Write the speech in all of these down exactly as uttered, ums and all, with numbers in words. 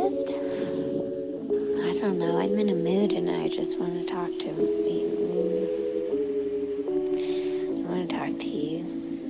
just, I don't know, I'm in a mood and I just want to talk to you. I want to talk to you.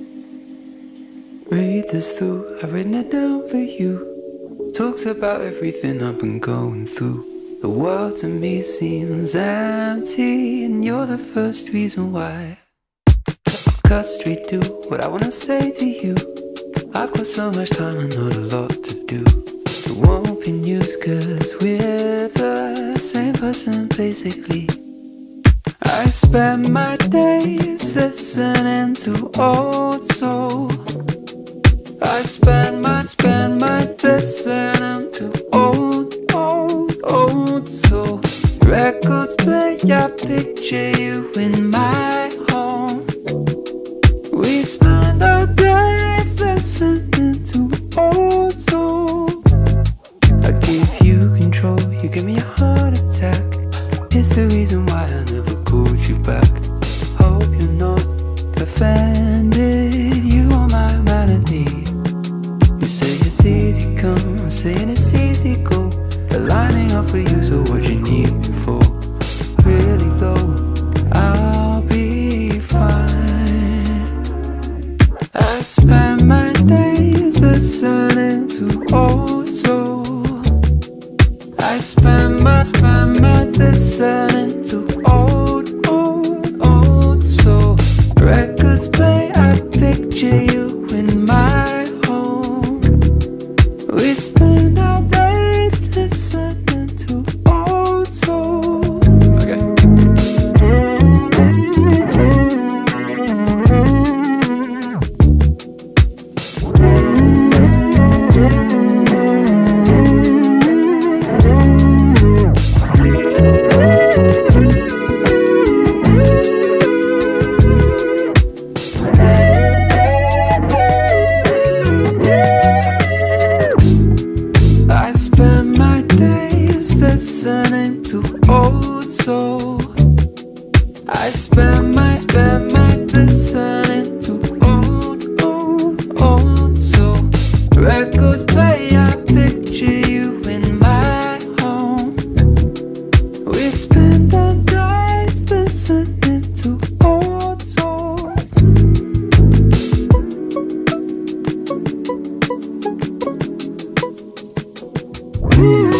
Read this through, I've written it down for you. Talks about everything I've been going through. The world to me seems empty, and you're the first reason why. Cut straight to what I wanna say to you. I've got so much time and not a lot to do. It won't be news cause we're the same person basically. I spend my days listening to old soul. I spend my, spend my listening to old, old, old soul. Records play, I picture you in my home. We spend our days listening to old soul. I give you control, you give me a heart attack. It's the reason why I never called you back. Hope you're not offended, you are my melody. You say it's easy come, I'm saying it's easy go. But lining up for you, so what you need me for? Really though, I'll be fine. I spend my days listening to old soul. I spend my, spend my listening to old, old, old soul. Records play, I picture you in my home. We spend our days listening to old soul. Okay. I spend my days listening to old soul. I spend my, spend my listening to old, old, old soul. Records play, I picture you in my home. We spend our days listening to old soul. Mm.